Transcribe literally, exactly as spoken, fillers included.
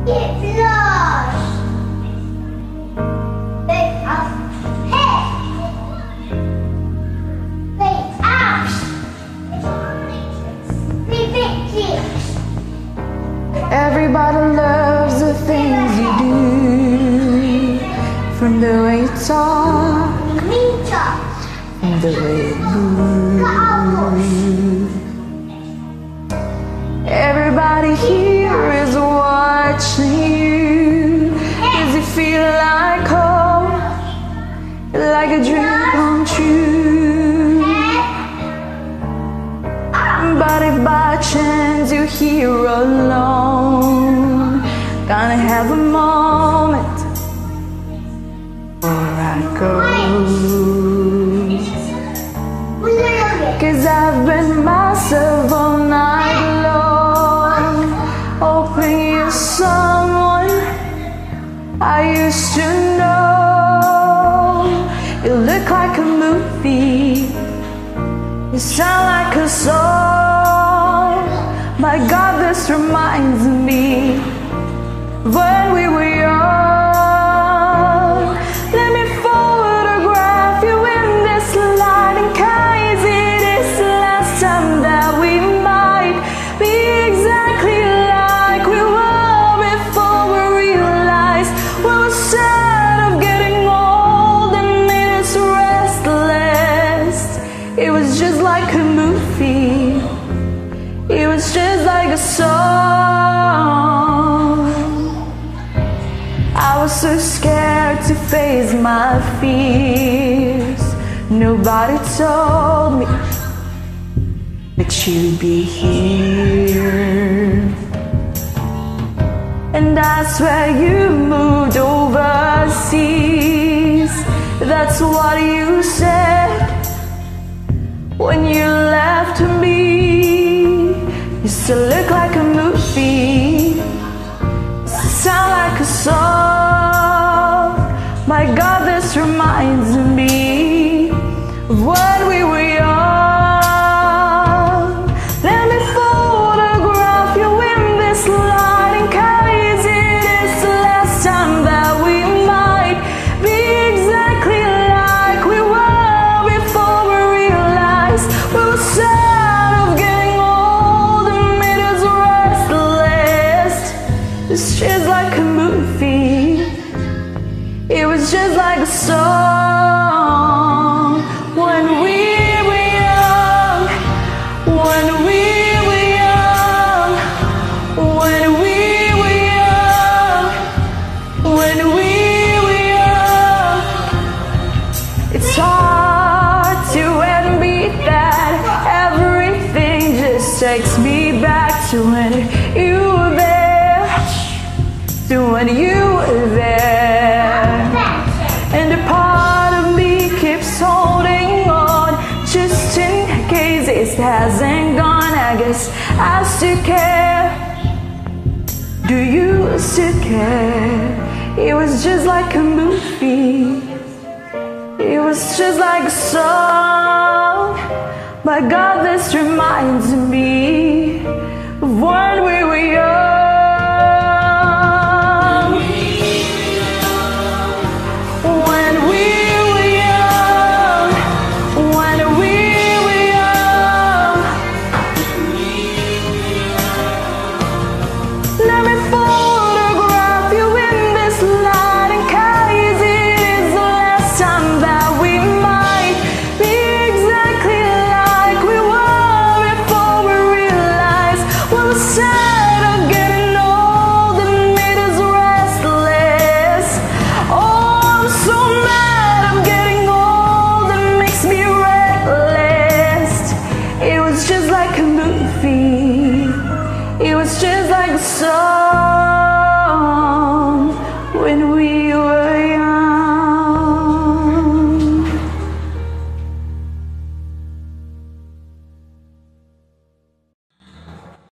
It's lost. Wait up. Hey. Wait up. Big big cheeks. Everybody loves the things you do, from the way you talk, from the way you move. Everybody here is watching you. Does it feel like home, like a dream come true? But if by chance you're here alone, gonna have a moment before I go. 'Cause I've been myself all night long, hoping you're someone I used to know. You look like a movie, you sound like a song. My God, this reminds me when we were young. Let me photograph you in this light, in case it is the last time that we might be exactly like we were before we realized we were sad of getting old and made us restless. It was just like a movie, it was just like a song. I was so scared to face my fears. Nobody told me that you'd be here. And I swear you moved overseas. That's what you said when you left me. You still look like a movie, sound like a song. My God, this reminds me of when we were young. Let me photograph you in this light, in case it is the last time that we might be exactly like we were before we realized we were sad of getting old and made us restless. It's just like a movie, it was just like a song. When we were young, when we were young, when we were young, when we were young. It's hard to admit that everything just takes me back to when you were there, to when you were there. And a part of me keeps holding on, just in case it hasn't gone. I guess I still care. Do you still care? It was just like a movie, it was just like a song. My God, this reminds me